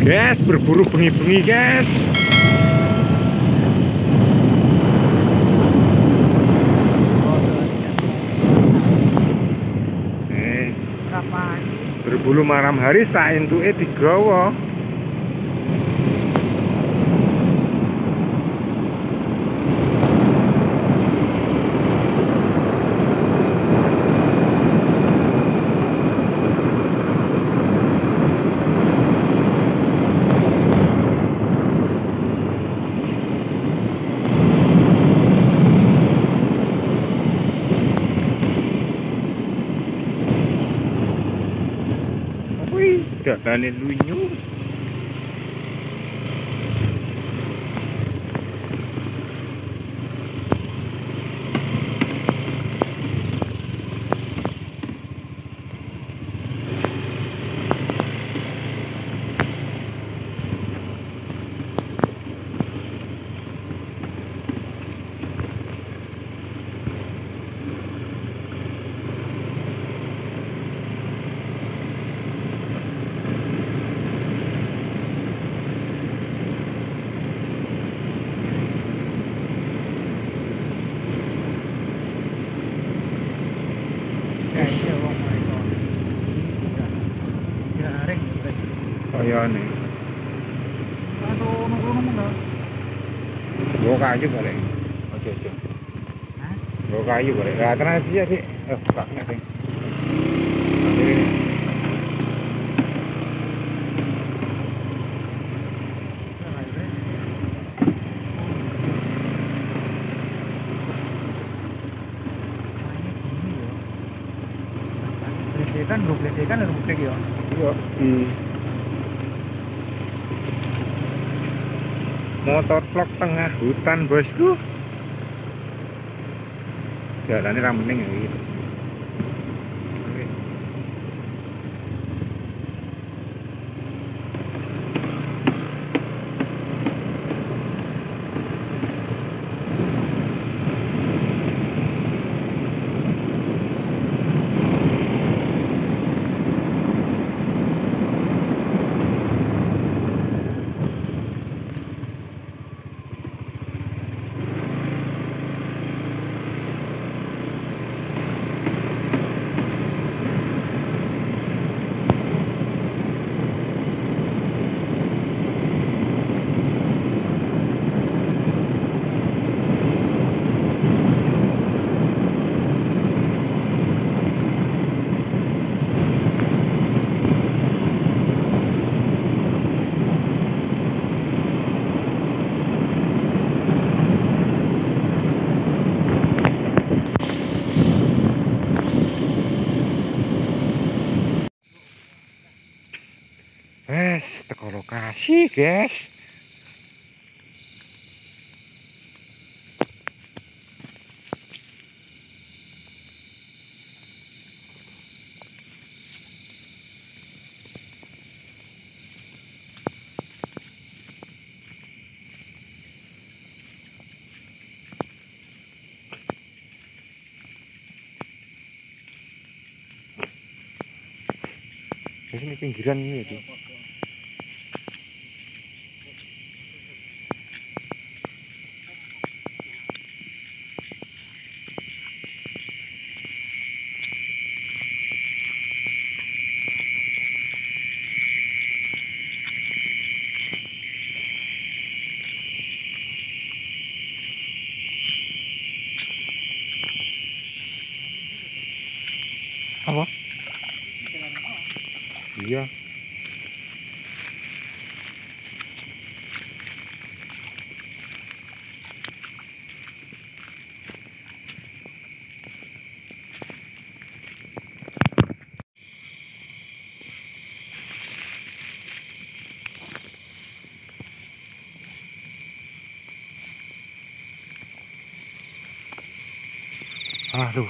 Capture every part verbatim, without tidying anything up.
guys, berburu bengi-bengi guys. Guys, berburu malam hari sak entuke digawa. Dadane lunyu. Kayane. Aduh, nunggu-nunggu enggak? Gua kayu boleh. Ojo ojo. Hah? Gua kayu boleh. Lah tenan dia sih. Eh, buka nek sing. Ini. Kan duplek kan ada duplek ya. Iya, di motor vlog tengah hutan bosku. Jalannya ramening ya gitu. Wes, teko lokasi, guys. Di sini pinggiran ini tuh. Apa? Iya. Aduh.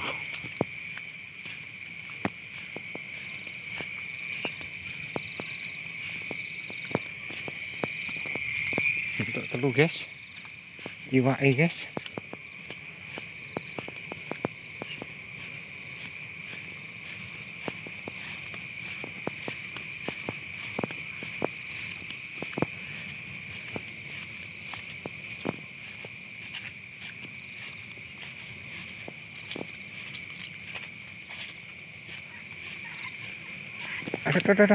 Untuk telu guys. Iwake guys. tuh, tuh, tuh.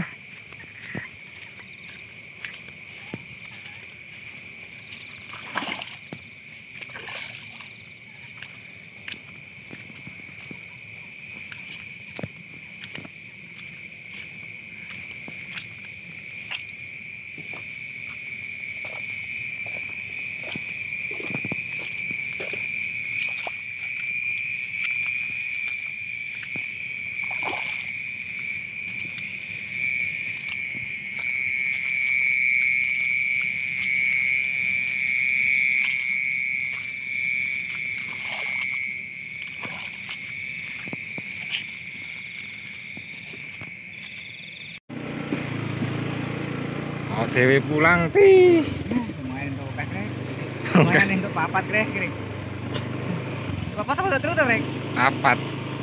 O T W pulang ti. Lumayan tuh kan rek. Lumayan untuk papat rek kiri. Papat apa terus tuh rek? Apat.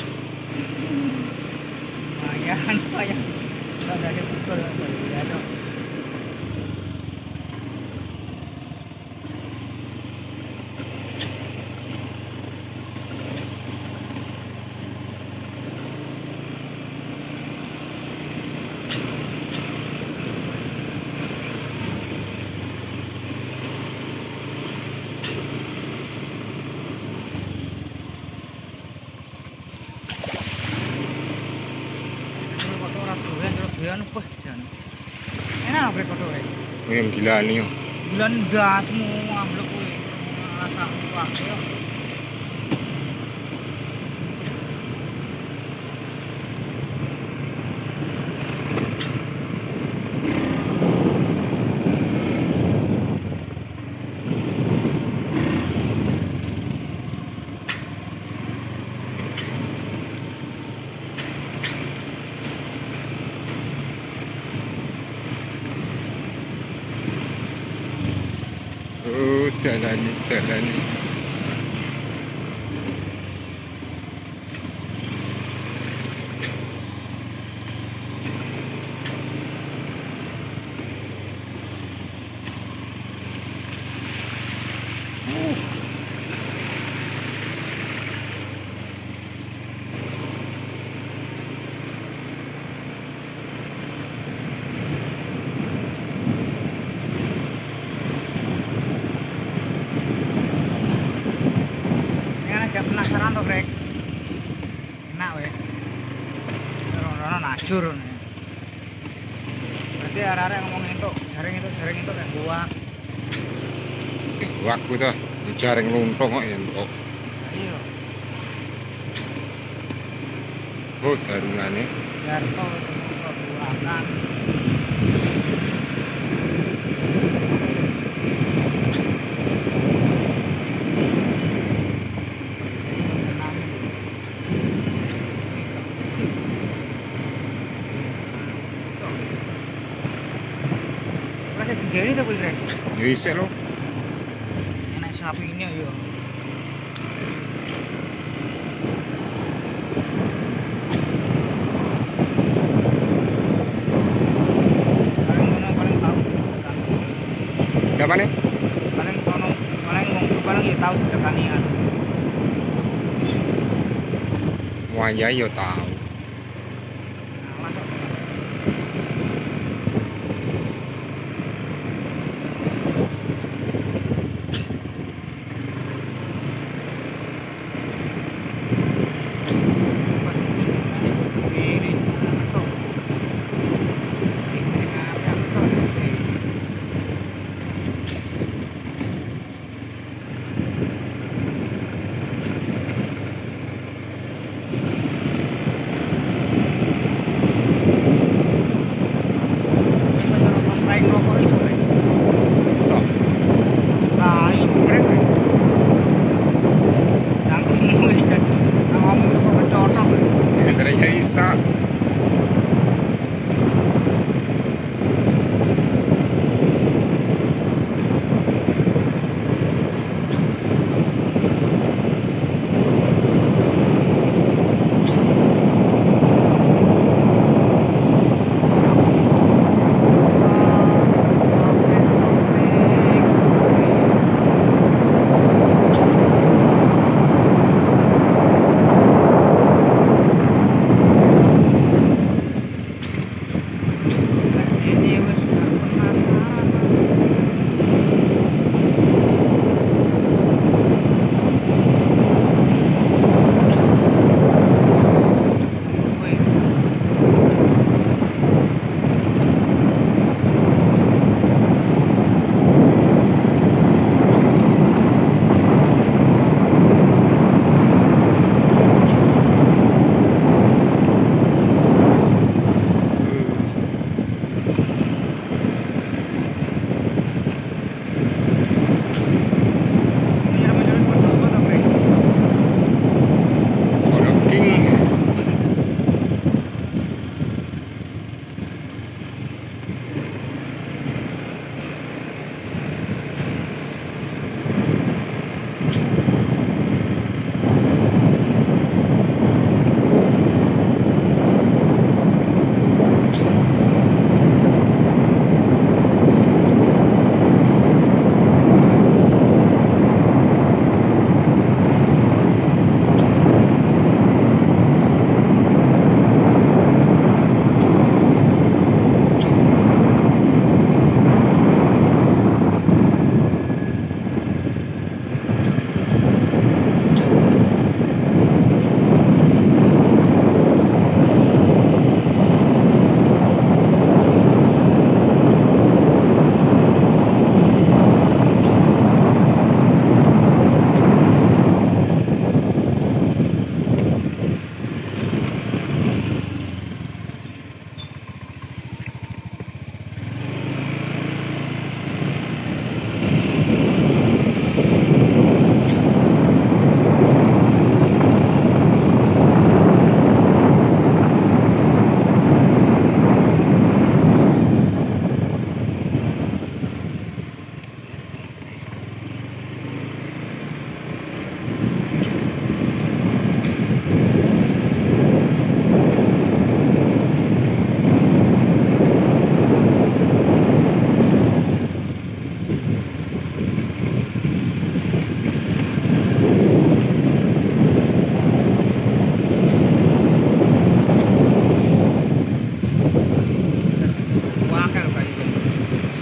Lumayan, lumayan. Udah ada pukul ya dong. Enak brek kotor rek. Oh, yang gila nih. Yo. Bulan gas semua amblek kuwi. Rasa wah yo. Oh, dalan, dalan. Kayak penasaran tuh brek. Enak wes. Rono najur. Berarti arek-arek ngomong itu, jaring itu, jaring itu kayak buak. Eh, waktu tuh. Jaring luntung kok entuk. Iya. Oh, darungane. Jarto buakan. Jadi tuh brek. Ya isek lo. Enak sapi ini yo. Paling ngono paling tahu. Siapa nih? Paling kono paling wong paling ya tahu dekanian. Wah, ya yo tahu. Nah, masuk. So. Nah, ini brek. Yang ini jadi kamu itu kecocok. Ternyata isa.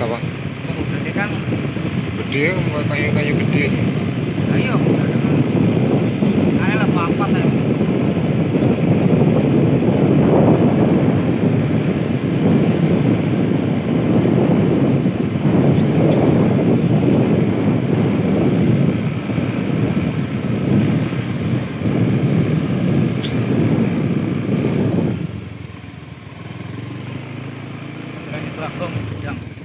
sawah. Mau gede kan? Gede, kayu-kayu gede. Ayo, ayo lah papat ayo. Berani beragam yang